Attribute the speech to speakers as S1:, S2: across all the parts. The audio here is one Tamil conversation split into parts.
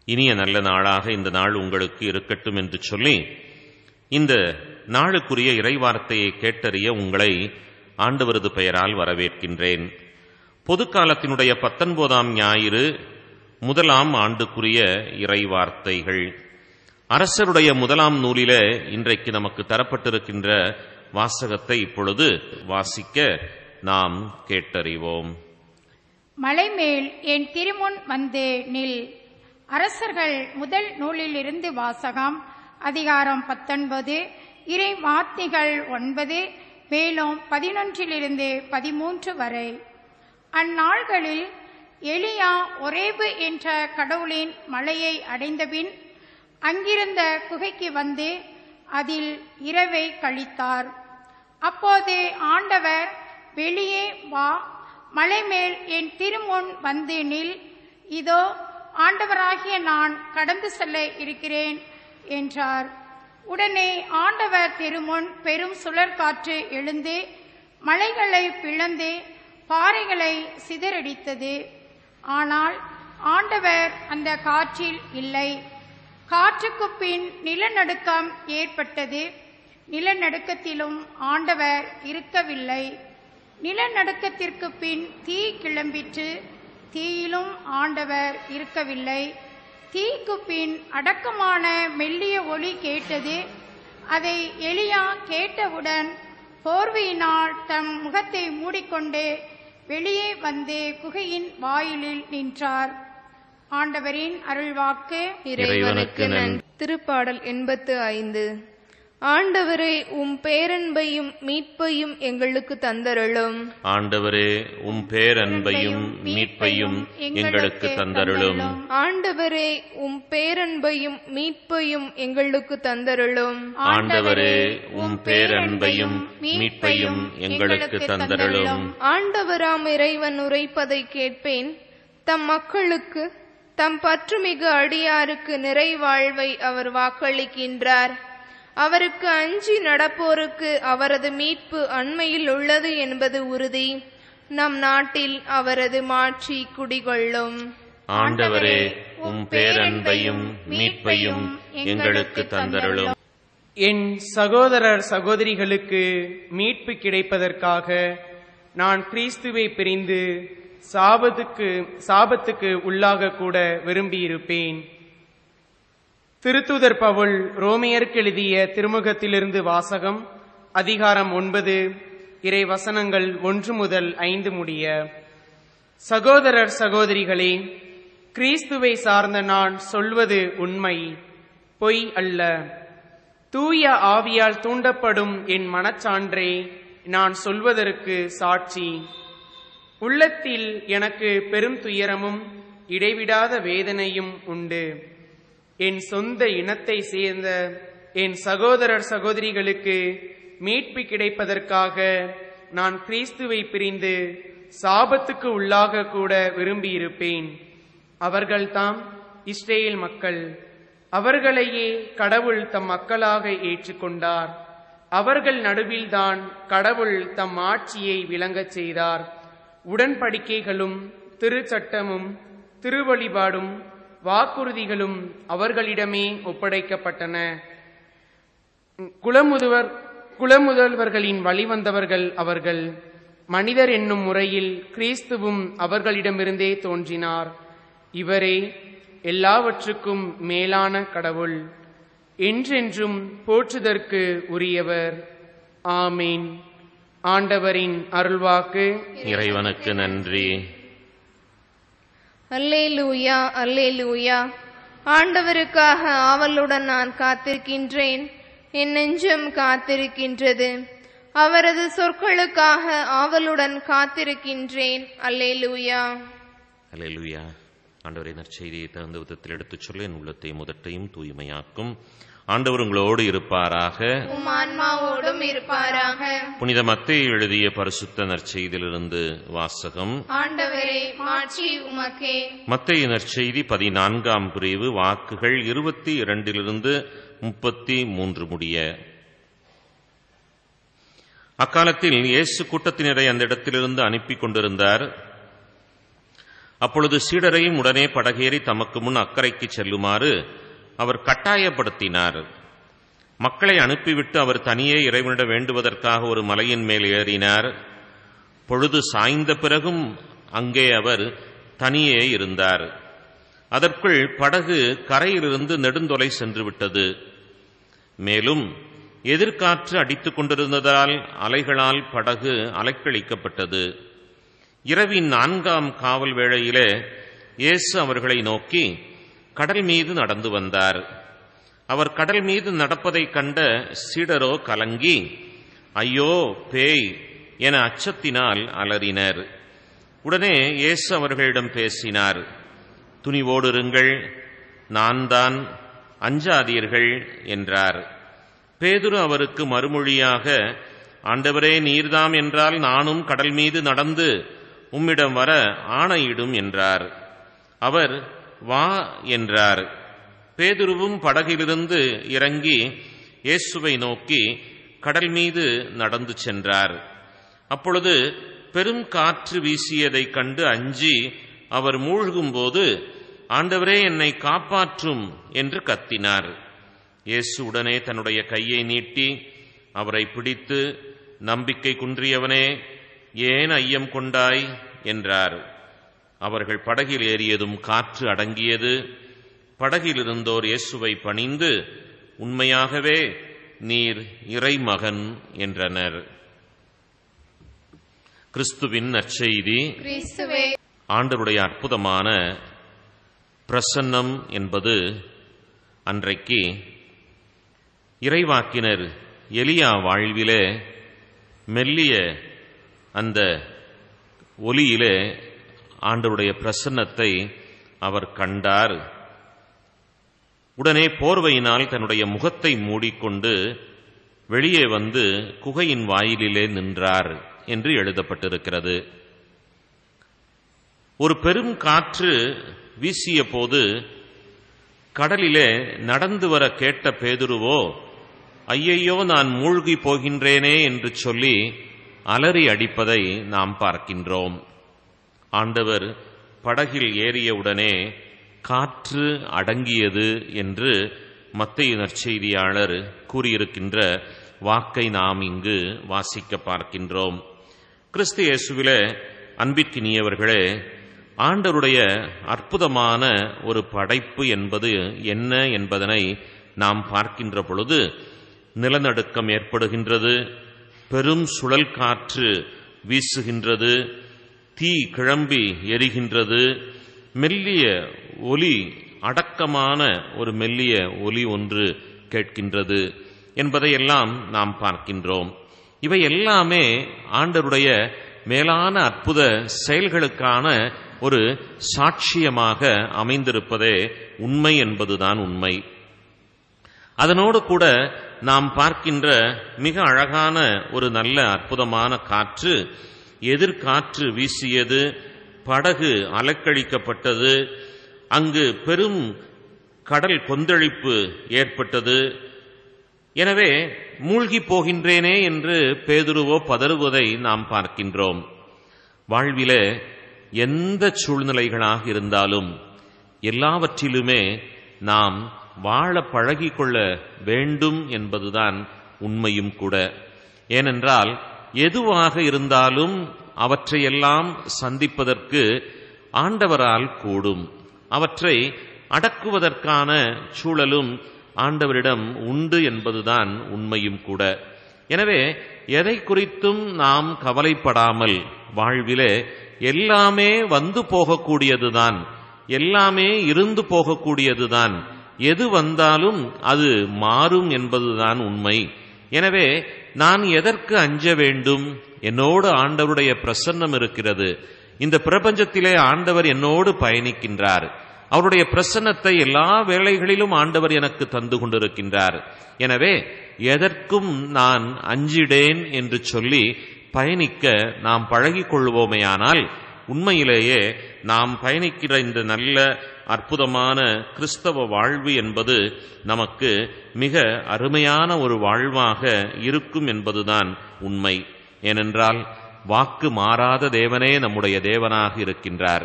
S1: இனிய நல்ல நாளாக இந்த நாள் உங்களுக்கு இருக்கட்டும் என்று சொல்லி இந்த நாளுக்குரிய இறைவார்த்தையை கேட்டறிய உங்களை ஆண்டவரது பெயரால் வரவேற்கின்றேன். பொதுக்காலத்தினுடைய 19ஆம் ஞாயிறு முதலாம் ஆண்டுக்குரிய இறைவார்த்தைகள் அரசருடைய முதலாம் நூலில இன்றைக்கு நமக்கு தரப்பட்டிருக்கின்ற வாசகத்தை இப்பொழுது வாசிக்க நாம் கேட்டறிவோம்.
S2: மலைமேல் என் திருமுன் வந்து நில். அரசர்கள் முதல் நூலில் இருந்து வாசகம். அதிகாரம் 19, இறை வார்த்தைகள் 9, மேலும் 11 13 வரை. அந்நாள்களில் எலியா ஒரேபு என்ற கடவுளின் மலையை அடைந்தபின் அங்கிருந்த குகைக்கு வந்து அதில் இரவை கழித்தார். அப்போது ஆண்டவர், வெளியே வா, மலைமேல் என் திருமுன் வந்து நில், இதோ ஆண்டவராகிய நான் கடந்து செல்ல இருக்கிறேன் என்றார். உடனே ஆண்டவர் திருமுன் பெரும் சுழற்காற்று எழுந்து மலைகளை பிளந்து பாறைகளை சிதறடித்தது. ஆனால் ஆண்டவர் அந்த காற்றில் இல்லை. காற்றுக்கு பின் நிலநடுக்கம் ஏற்பட்டது. நிலநடுக்கத்திலும் ஆண்டவர் இருக்கவில்லை. நிலநடுக்கத்திற்கு பின் தீ கிளம்பிற்று. தீயிலும் ஆண்டவர் இருக்கவில்லை. தீக்கு பின் அடக்கமான மெல்லிய ஒலி கேட்டது. அதை எலியா கேட்டவுடன் போர்வையினால் தம் முகத்தை மூடிக்கொண்டு வெளியே வந்து குகையின் வாயிலில் நின்றார். ஆண்டவரின் அருள்வாக்கு.
S3: இறைவனுக்கு நன்றி. திருப்பாடல் 85. ஆண்டவரே, உம் பேரன்பையும் மீட்பையும் எங்களுக்கு தந்தருளும்.
S1: ஆண்டவரே, உம் பேரன்பையும் மீட்பையும் எங்களுக்கு தந்தருளும்.
S3: ஆண்டவரே, உம் பேரன்பையும் மீட்பையும் எங்களுக்கு தந்தருளும்.
S1: ஆண்டவரே, உம் பேரன்பையும் மீட்பையும் எங்களுக்கு தந்தருளும்.
S3: ஆண்டவராம் இறைவன் உரைப்பதை கேட்பேன். தம் மக்களுக்கு, தம் பற்றுமிகு அடியாருக்கு நிறைவாழ்வை அவர் வாக்களிக்கின்றார். அவருக்கு அஞ்சி நடப்போருக்கு அவரது மீட்பு அண்மையில் உள்ளது என்பது உறுதி. நம் நாட்டில் அவரது மாட்சி குடிகொள்ளும்.
S1: ஆண்டவரே, உம் பேரன்பையும் மீட்பையும் எங்களுக்கு தந்தருளும்.
S4: என் சகோதரர் சகோதரிகளுக்கு மீட்பு கிடைப்பதற்காக நான் கிறிஸ்துவை பிரிந்து சாபத்துக்கு உள்ளாக கூட விரும்பியிருப்பேன். திருத்தூதர் பவுல் ரோமியருக்கு எழுதிய திருமுகத்திலிருந்து வாசகம். அதிகாரம் 9, இறை வசனங்கள் 1 முதல் 5 முடிய. சகோதரர் சகோதரிகளே, கிறிஸ்துவை சார்ந்த நான் சொல்வது உண்மை, பொய் அல்ல. தூய ஆவியால் தூண்டப்படும் என் மனச்சான்றே நான் சொல்வதற்கு சாட்சி. உள்ளத்தில் எனக்கு பெரும் துயரமும் இடைவிடாத வேதனையும் உண்டு. என் சொந்த இனத்தை சேர்ந்த என் சகோதரர் சகோதரிகளுக்கு மீட்பு கிடைப்பதற்காக நான் கிறிஸ்துவை பிரிந்து சாபத்துக்கு உள்ளாக கூட விரும்பியிருப்பேன். அவர்கள்தாம் இஸ்ரேல் மக்கள். அவர்களையே கடவுள் தம் மக்களாக ஏற்றுக்கொண்டார். அவர்கள் நடுவில்தான் கடவுள் தம் ஆட்சியை விளங்கச் செய்தார். உடன்படிக்கைகளும் திருச்சட்டமும் திருவழிபாடும் வாக்குறுதிகளும் அவர்களிடமே ஒப்படைக்கப்பட்டன. குலமுதல்வர்களின் வழிவந்தவர்கள் அவர்கள். மனிதர் என்னும் முறையில் கிறிஸ்துவும் அவர்களிடமிருந்தே தோன்றினார். இவரே எல்லாவற்றுக்கும் மேலான கடவுள், என்றென்றும் போற்றுதற்கு உரியவர். ஆமீன். ஆண்டவரின் அருள்வாக்கு.
S1: இறைவனுக்கு நன்றி.
S3: அல்லேலூயா, அல்லேலூயா. ஆண்டவருக்காக ஆவலுடன் நான் காத்திருக்கின்றேன். என் நெஞ்சம் காத்திருக்கின்றது. அவரது சொற்களுக்காக ஆவலுடன் காத்திருக்கின்றேன். அல்லேலூயா,
S1: அல்லேலூயா. ஆண்டவரை நற்செய்தியை தகுந்த விதத்தில் எடுத்துச் சொல்ல என் உள்ளத்தை முதட்டையும் தூய்மையாக்கும். ஆண்டவர் உங்களோடு இருப்பாராக,
S3: உம் ஆன்மாவோடும் இருப்பாராக.
S1: புனித மத்தேயு எழுதிய பரிசுத்த நற்செய்தியிலிருந்து வாசகம்.
S3: ஆண்டவரே, மாட்சி உமக்கே.
S1: மத்தேயு நற்செய்தி 14ஆம் பிரிவு வாக்குகள் 22 33 முடிய. அக்காலத்தில் இயேசு கூட்டத்தினரை அந்த இடத்திலிருந்து அனுப்பி கொண்டிருந்தார். அப்பொழுது சீடரையும் உடனே படகேறி தமக்கு முன் அக்கறைக்கு செல்லுமாறு அவர் கட்டாயப்படுத்தினார். மக்களை அனுப்பிவிட்டு அவர் தனியே இறைவனிடம் வேண்டுவதற்காக ஒரு மலையின் மேல் ஏறினார். பொழுது சாய்ந்த பிறகும் அங்கே அவர் தனியே இருந்தார். அதற்குள் படகு கரையிலிருந்து நெடுந்தொலை சென்று விட்டது. மேலும் எதிர்காற்று அடித்துக் கொண்டிருந்ததால் அலைகளால் படகு அலைக்கழிக்கப்பட்டது. இரவின் 4ஆம் காவல் வேளையிலே இயேசு அவர்களை நோக்கி கடல் மீது நடந்து வந்தார். அவர் கடல் மீது நடப்பதைக் கண்ட சீடரோ கலங்கி, ஐயோ பேய் என அச்சத்தினால் அலறினர். உடனே இயேசு அவர்களிடம் பேசினார். துணிவோடு இருங்கள், நான் தான், அஞ்சாதீர்கள் என்றார். பேதுரு அவருக்கு மறுமொழியாக, ஆண்டவரே, நீர்தாம் என்றால் நானும் கடல் மீது நடந்து உம்மிடம் வர ஆணையிடும் என்றார். அவர் வா என்றார். பேதுருவும் படகிலிருந்து இறங்கி இயேசுவை நோக்கி கடல் மீது நடந்து சென்றார். அப்பொழுது பெரும் காற்று வீசியதைக் கண்டு அஞ்சி அவர் மூழ்கும்போது, ஆண்டவரே, என்னை காப்பாற்றும் என்று கத்தினார். இயேசு உடனே தன்னுடைய கையை நீட்டி அவரை பிடித்து, நம்பிக்கை குன்றியவனே, ஏன் ஐயம் கொண்டாய் என்றார். அவர்கள் படகில் ஏறியதும் காற்று அடங்கியது. படகில் இருந்தோர் இயேசுவை பணிந்து, உண்மையாகவே நீர் இறைமகன் என்றனர். கிறிஸ்துவின் நற்செய்தி. ஆண்டவருடைய அற்புதமான பிரசன்னம் என்பது அன்றைக்கு இறைவாக்கினர் எலியா வாழ்விலே மெல்லிய அந்த ஒலியிலே ஆண்டவருடைய பிரசன்னத்தை அவர் கண்டார். உடனே போர்வையினால் தன்னுடைய முகத்தை மூடிக்கொண்டு வெளியே வந்து குகையின் வாயிலிலே நின்றார் என்று எழுதப்பட்டிருக்கிறது. ஒரு பெரும் காற்று வீசிய போது கடலிலே நடந்து வர கேட்ட பேதுருவோ, ஐயையோ, நான் மூழ்கி போகின்றேனே என்று சொல்லி அலறி அடிப்பதை நாம் பார்க்கின்றோம். ஆண்டவர் படகில் ஏறியவுடனே காற்று அடங்கியது என்று மத்தேயு நற்செய்தியாளர் கூறியிருக்கின்ற வாக்கை நாம் இங்கு வாசிக்க பார்க்கின்றோம். கிறிஸ்து இயேசுவிலே அன்பிற்கினியவர்களே, ஆண்டவருடைய அற்புதமான ஒரு படைப்பு என்பது என்ன என்பதனை நாம் பார்க்கின்ற பொழுது நிலநடுக்கம் ஏற்படுகின்றது, பெரும் சுழல் காற்று வீசுகின்றது, தீ கிளம்பி எரிகின்றது, மெல்லிய ஒலி, அடக்கமான ஒரு மெல்லிய ஒலி ஒன்று கேட்கின்றது என்பதையெல்லாம் நாம் பார்க்கின்றோம். இவை எல்லாமே ஆண்டவருடைய மேலான அற்புத செயல்களுக்கான ஒரு சாட்சியமாக அமைந்திருப்பதே உண்மை என்பதுதான் உண்மை. அதனோடு கூட நாம் பார்க்கின்ற மிக அழகான ஒரு நல்ல அற்புதமான காற்று, எதிர்காற்று வீசியது, படகு அலைக்கழிக்கப்பட்டது, அங்கு பெரும் கடல் கொந்தளிப்பு ஏற்பட்டது. எனவே மூழ்கி போகின்றேனே என்று பேதுருவோ பதறுவதை நாம் பார்க்கின்றோம். வாழ்விலே எந்த சூழ்நிலைகளாக இருந்தாலும் எல்லாவற்றிலுமே நாம் வாழ பழகிக்கொள்ள வேண்டும் என்பதுதான் உண்மையும் கூட. ஏனென்றால் எதுவாக இருந்தாலும் அவற்றையெல்லாம் சந்திப்பதற்கு ஆண்டவரால் கூடும். அவற்றை அடக்குவதற்கான சூழலும் ஆண்டவரிடம் உண்டு என்பதுதான் உண்மையும் கூட. எனவே எதை குறித்தும் நாம் கவலைப்படாமல் வாழ்விலே எல்லாமே வந்து போகக்கூடியதுதான், எல்லாமே இருந்து போகக்கூடியதுதான், எது வந்தாலும் அது மாறும் என்பதுதான் உண்மை. எனவே நான் எதற்கு அஞ்ச வேண்டும்? என்னோடு ஆண்டவருடைய பிரசன்னம் இருக்கிறது. இந்த பிரபஞ்சத்திலே ஆண்டவர் என்னோடு பயணிக்கின்றார். அவருடைய பிரசன்னத்தை எல்லா வேளைகளிலும் ஆண்டவர் எனக்கு தந்து கொண்டிருக்கின்றார். எனவே எதற்கும் நான் அஞ்சிடேன் என்று சொல்லி பயணிக்க நாம் பழகிக் கொள்வோமேயானால் உண்மையிலேயே நாம் பயணிக்கிற இந்த நல்ல அற்புதமான கிறிஸ்தவ வாழ்வு என்பது நமக்கு மிக அருமையான ஒரு வாழ்வாக இருக்கும் என்பதுதான் உண்மை. ஏனென்றால் வாக்கு மாறாத தேவனே நம்முடைய தேவனாக இருக்கின்றார்.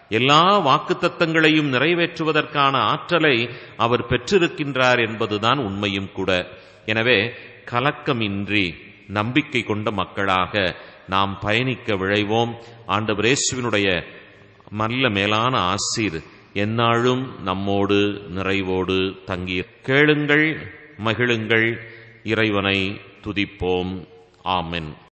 S1: எல்லா வாக்குத்தத்தங்களையும் நிறைவேற்றுவதற்கான ஆற்றலை அவர் பெற்றிருக்கின்றார் என்பதுதான் உண்மையும் கூட. எனவே கலக்கமின்றி நம்பிக்கை கொண்ட மக்களாக நாம் பயணிக்க விழைவோம். ஆண்டவர் இயேசுவினுடைய நல்ல மேலான ஆசீர் எந்நாளும் நம்மோடு நிறைவோடு தங்கி. கேளுங்கள், மகிழுங்கள், இறைவனை துதிப்போம். ஆமென்.